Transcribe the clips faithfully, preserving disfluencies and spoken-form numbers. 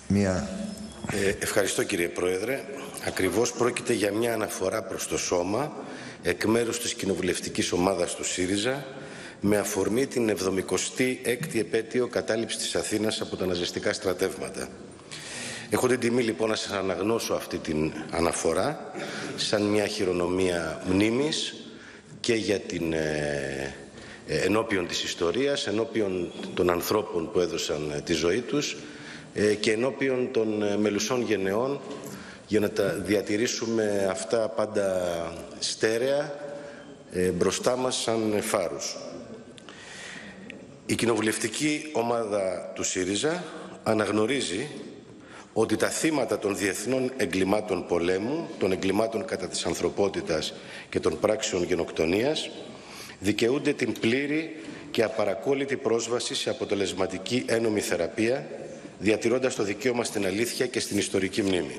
Μία... Ε, ευχαριστώ κύριε Πρόεδρε. Ακριβώς πρόκειται για μια αναφορά προς το Σώμα εκ μέρους της κοινοβουλευτικής ομάδας του ΣΥΡΙΖΑ με αφορμή την εβδομηκοστή έκτη επέτειο κατάληψης της Αθήνας από τα ναζιστικά στρατεύματα. Έχω την τιμή λοιπόν να σας αναγνώσω αυτή την αναφορά σαν μια χειρονομία μνήμης και για την ε, ε, ενώπιον της ιστορίας, ενώπιον των ανθρώπων που έδωσαν ε, τη ζωή τους ε, και ενώπιον των ε, μελουσών γενεών, για να τα διατηρήσουμε αυτά πάντα στέρεα ε, μπροστά μας σαν φάρους. Η κοινοβουλευτική ομάδα του ΣΥΡΙΖΑ αναγνωρίζει ότι τα θύματα των διεθνών εγκλημάτων πολέμου, των εγκλημάτων κατά της ανθρωπότητας και των πράξεων γενοκτονίας δικαιούνται την πλήρη και απαρακόλλητη πρόσβαση σε αποτελεσματική ένομη θεραπεία, διατηρώντας το δικαίωμα στην αλήθεια και στην ιστορική μνήμη.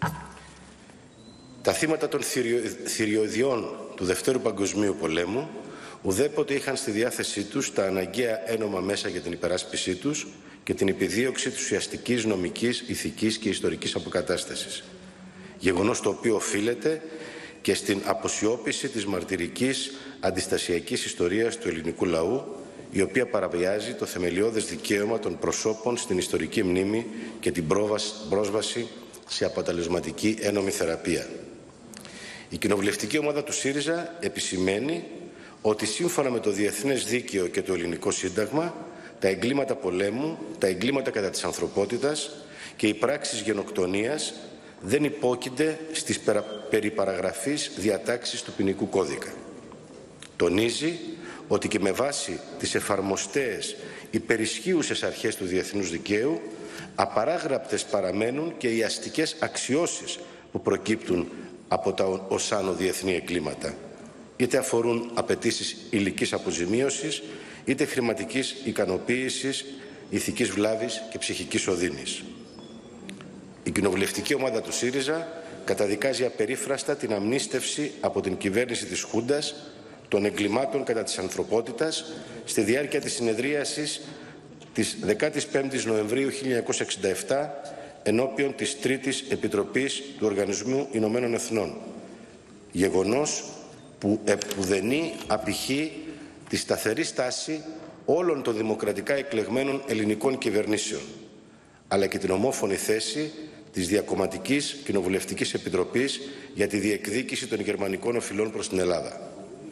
Τα θύματα των θηριωδιών του Δευτέρου Παγκοσμίου Πολέμου ουδέποτε είχαν στη διάθεσή τους τα αναγκαία ένομα μέσα για την υπεράσπισή τους και την επιδίωξη της ουσιαστικής, νομικής, ηθικής και ιστορικής αποκατάστασης. Γεγονός το οποίο οφείλεται και στην αποσιώπηση της μαρτυρικής αντιστασιακής ιστορίας του ελληνικού λαού, η οποία παραβιάζει το θεμελιώδες δικαίωμα των προσώπων στην ιστορική μνήμη και την πρόσβαση σε αποτελεσματική ένομη θεραπεία. Η κοινοβουλευτική ομάδα του ΣΥΡΙΖΑ επισημαίνει ότι σύμφωνα με το Διεθνές Δίκαιο και το Ελληνικό Σύνταγμα, τα εγκλήματα πολέμου, τα εγκλήματα κατά της ανθρωπότητας και οι πράξεις γενοκτονίας δεν υπόκεινται στις περί παραγραφής διατάξεις του ποινικού κώδικα. Τονίζει ότι και με βάση τις εφαρμοστέες υπερισχύουσες αρχές του διεθνούς δικαίου, απαράγραπτες παραμένουν και οι αστικές αξιώσεις που προκύπτουν από τα ως άνω διεθνή εγκλήματα, είτε αφορούν απαιτήσεις υλικής αποζημίωσης, είτε χρηματικής ικανοποίησης, ηθικής βλάβης και ψυχικής οδύνης. Η κοινοβουλευτική ομάδα του ΣΥΡΙΖΑ καταδικάζει απερίφραστα την αμνίστευση από την κυβέρνηση της Χούντας των εγκλημάτων κατά της ανθρωπότητας στη διάρκεια της συνεδρίασης της δεκάτης πέμπτης Νοεμβρίου χίλια εννιακόσια εξήντα επτά ενώπιον της Τρίτης Επιτροπής του Οργανισμού Ηνωμένων Εθνών. Γεγονός που επουδενή απηχεί τη σταθερή στάση όλων των δημοκρατικά εκλεγμένων ελληνικών κυβερνήσεων, αλλά και την ομόφωνη θέση της Διακομματικής Κοινοβουλευτικής Επιτροπής για τη διεκδίκηση των γερμανικών οφειλών προς την Ελλάδα.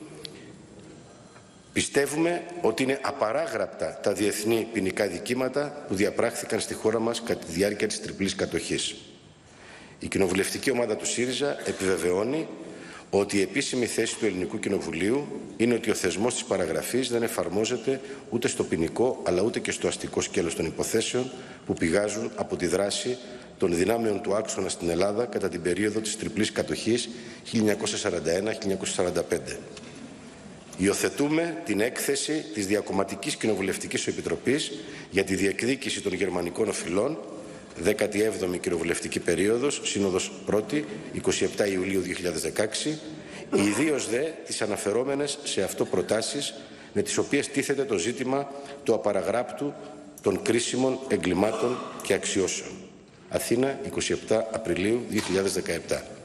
Πιστεύουμε ότι είναι απαράγραπτα τα διεθνή ποινικά δικήματα που διαπράχθηκαν στη χώρα μας κατά τη διάρκεια της τριπλής κατοχής. Η κοινοβουλευτική ομάδα του ΣΥΡΙΖΑ επιβεβαιώνει ότι η επίσημη θέση του Ελληνικού Κοινοβουλίου είναι ότι ο θεσμός της παραγραφής δεν εφαρμόζεται ούτε στο ποινικό αλλά ούτε και στο αστικό σκέλος των υποθέσεων που πηγάζουν από τη δράση των δυνάμεων του άξονα στην Ελλάδα κατά την περίοδο της τριπλής κατοχής χίλια εννιακόσια σαράντα ένα με χίλια εννιακόσια σαράντα πέντε. Υιοθετούμε την έκθεση της Διακομματικής Κοινοβουλευτικής Επιτροπής για τη διεκδίκηση των γερμανικών οφειλών, δέκατη έβδομη κοινοβουλευτική περίοδος, Σύνοδος πρώτη, εικοστή εβδόμη Ιουλίου δύο χιλιάδες δεκαέξι, ιδίως δε τις αναφερόμενες σε αυτό προτάσεις με τις οποίες τίθεται το ζήτημα του απαραγράπτου των κρίσιμων εγκλημάτων και αξιώσεων. Αθήνα, εικοστή εβδόμη Απριλίου δύο χιλιάδες δεκαεπτά.